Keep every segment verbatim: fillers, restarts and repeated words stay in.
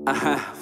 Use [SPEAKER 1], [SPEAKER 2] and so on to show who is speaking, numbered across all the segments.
[SPEAKER 1] Uh-huh.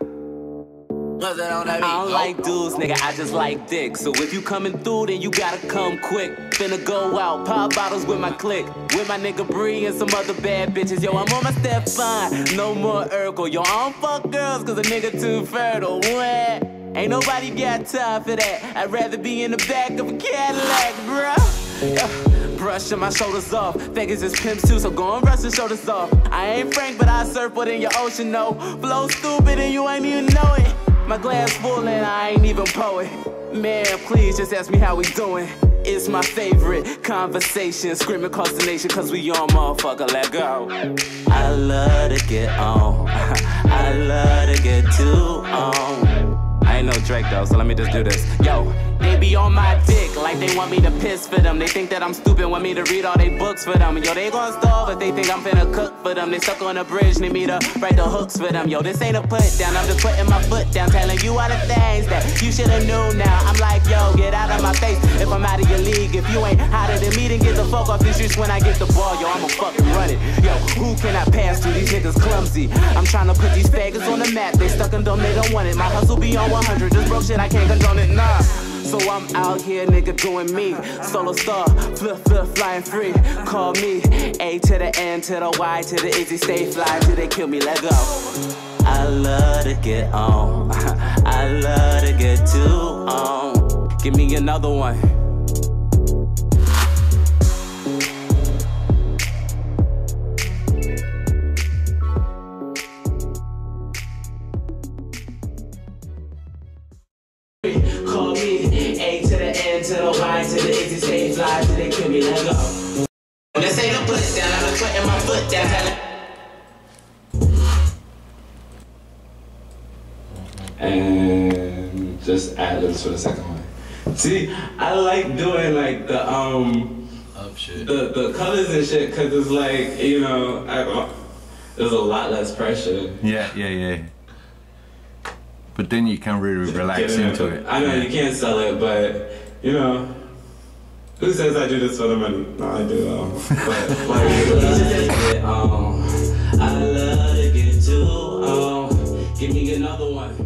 [SPEAKER 1] I don't like dudes, nigga, I just like dick. So if you coming through, then you gotta come quick. Finna go out, pop bottles with my clique. With my nigga Bree and some other bad bitches. Yo, I'm on my step fine, no more Urkel. Yo, I don't fuck girls cause a nigga too fertile. What? Ain't nobody got time for that. I'd rather be in the back of a Cadillac, bruh. Yeah. Brushing my shoulders off. Faggots is pimps too, so go and brush your shoulders off. I ain't Frank, but I surfboard in your ocean, no. Flow stupid and you ain't even know it. My glass full and I ain't even poet. Man, please just ask me how we doing. It's my favorite conversation. Screaming across the nation cause we on, motherfucker, let go. I love to get on. I love to get too on. I ain't no Drake though, so let me just do this. Yo, they be on my dick like they want me to piss for them. They think that I'm stupid, want me to read all they books for them. Yo, they gon' starve if they think I'm finna cook for them. They stuck on the bridge, need me to write the hooks for them. Yo, this ain't a put down, I'm just putting my foot down, telling you all the things that you shoulda knew now. I'm like, yo, get out of my face if I'm out of your league. If you ain't hotter than me, then get the fuck off the streets when I get the ball. Yo, I'ma fucking run it. Yo, who can I pass to? These niggas clumsy. I'm trying to put these faggots on the map. They stuck in dumb, they don't want it. My hustle be on one hundred. This broke shit, I can't condone it, nah. So I'm out here, nigga, doing me. Solo star, flip, flip, flying free. Call me A to the N to the Y to the Izzy. Stay fly till they kill me, let go. I love to get on. I love to get too on. Give me another one. Call me A to the N to the Y to the Izzy. Stay fly till they kill me, let go. This ain't a put down, I'm just putting my foot down. And just ad-libs for the second one. See, I like doing like the um Up shit. the the colors and shit because it's like, you know, I, there's a lot less pressure.
[SPEAKER 2] Yeah, yeah, yeah. But then you can really relax into it.
[SPEAKER 1] I know
[SPEAKER 2] yeah.
[SPEAKER 1] you can't sell it, but you know, who says I do this for the money? No, I do. Um, but like, um, I love to get too. Um, give me another one.